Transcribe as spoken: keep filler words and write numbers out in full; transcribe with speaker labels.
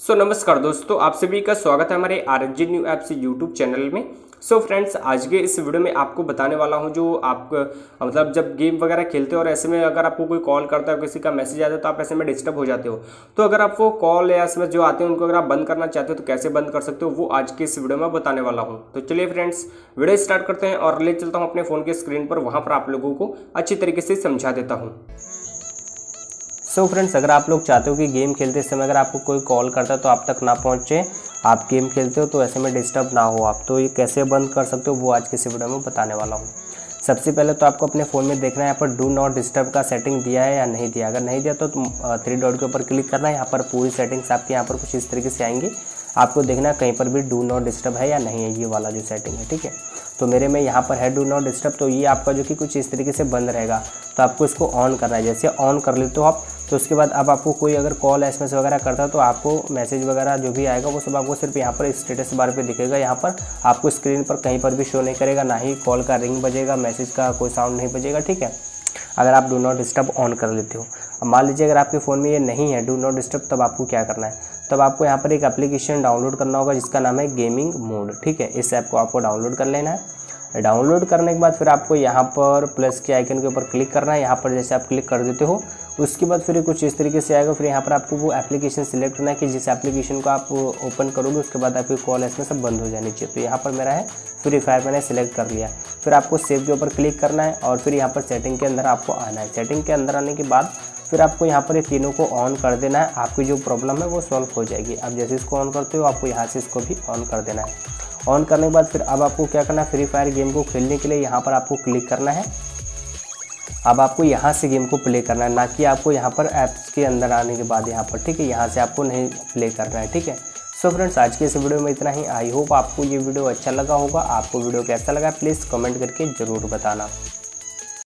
Speaker 1: सो so, नमस्कार दोस्तों, आप सभी का स्वागत है हमारे R H G new apps YouTube channel में। सो so फ्रेंड्स, आज के इस वीडियो में आपको बताने वाला हूं जो आप मतलब जब गेम वगैरह खेलते हो और ऐसे में अगर आपको कोई कॉल करता है, किसी का मैसेज आता है तो आप ऐसे में डिस्टर्ब हो जाते हो। तो अगर आप वो कॉल या एसएमएस जो आते हैं उनको अगर आप बंद करना चाहते हो तो कैसे बंद कर सकते हो, वो आज के इस वीडियो में बताने वाला हूँ। तो चलिए फ्रेंड्स, वीडियो स्टार्ट करते हैं और ले चलता हूँ अपने फ़ोन के स्क्रीन पर, वहाँ पर आप लोगों को अच्छी तरीके से समझा देता हूँ। सो so फ्रेंड्स, अगर आप लोग चाहते हो कि गेम खेलते समय अगर आपको कोई कॉल करता है तो आप तक ना पहुंचे, आप गेम खेलते हो तो ऐसे में डिस्टर्ब ना हो आप, तो ये कैसे बंद कर सकते हो वो आज के इस वीडियो में बताने वाला हूं। सबसे पहले तो आपको अपने फ़ोन में देखना है यहाँ पर डू नॉट डिस्टर्ब का सेटिंग दिया है या नहीं दिया। अगर नहीं दिया तो थ्री डॉट के ऊपर क्लिक करना है। यहाँ पर पूरी सेटिंग्स आपके यहाँ पर कुछ इस तरीके से आएंगी। आपको देखना है कहीं पर भी डू नॉट डिस्टर्ब है या नहीं है, ये वाला जो सेटिंग है, ठीक है। तो मेरे में यहाँ पर है डू नॉट डिस्टर्ब, तो ये आपका जो कि कुछ इस तरीके से बंद रहेगा। तो आपको इसको ऑन करना है। जैसे ऑन कर लेते हो आप, तो उसके बाद अब आपको कोई अगर कॉल एसएमएस वगैरह करता है तो आपको मैसेज वगैरह जो भी आएगा वो सब आपको सिर्फ यहाँ पर स्टेटस बार पे दिखेगा। यहाँ पर आपको स्क्रीन पर कहीं पर भी शो नहीं करेगा, ना ही कॉल का रिंग बजेगा, मैसेज का कोई साउंड नहीं बजेगा, ठीक है, अगर आप डू नॉट डिस्टर्ब ऑन कर लेते हो। अब मान लीजिए अगर आपके फ़ोन में ये नहीं है डू नॉट डिस्टर्ब, तब आपको क्या करना है, तब आपको यहाँ पर एक एप्लीकेशन डाउनलोड करना होगा जिसका नाम है गेमिंग मोड, ठीक है। इस ऐप को आपको डाउनलोड कर लेना है। डाउनलोड करने के बाद फिर आपको यहाँ पर प्लस के आइकन के ऊपर क्लिक करना है। यहाँ पर जैसे आप क्लिक कर देते हो उसके बाद फिर कुछ इस तरीके से आएगा। फिर यहाँ पर आपको वो एप्लीकेशन सिलेक्ट करना है कि जिस एप्लीकेशन को आप ओपन करोगे उसके बाद आपकी कॉल इसमें सब बंद हो जानी चाहिए। तो यहाँ पर मेरा है फ्री फायर, मैंने सेलेक्ट कर लिया। फिर आपको सेव के ऊपर क्लिक करना है और फिर यहाँ पर सेटिंग के अंदर आपको आना है। सेटिंग के अंदर आने के बाद फिर आपको यहाँ पर ये तीनों को ऑन कर देना है। आपकी जो प्रॉब्लम है वो सॉल्व हो जाएगी। अब जैसे इसको ऑन करते हो आपको यहाँ से इसको भी ऑन कर देना है। ऑन करने के बाद फिर अब आपको क्या करना है, फ्री फायर गेम को खेलने के लिए यहाँ पर आपको क्लिक करना है। अब आपको यहाँ से गेम को प्ले करना है, ना कि आपको यहाँ पर ऐप्स के अंदर आने के बाद यहाँ पर, ठीक है, यहाँ से आपको नहीं प्ले करना है, ठीक है। सो फ्रेंड्स, आज के इस वीडियो में इतना ही। आई होप आपको ये वीडियो अच्छा लगा होगा। आपको वीडियो कैसा लगा प्लीज़ कमेंट करके ज़रूर बताना।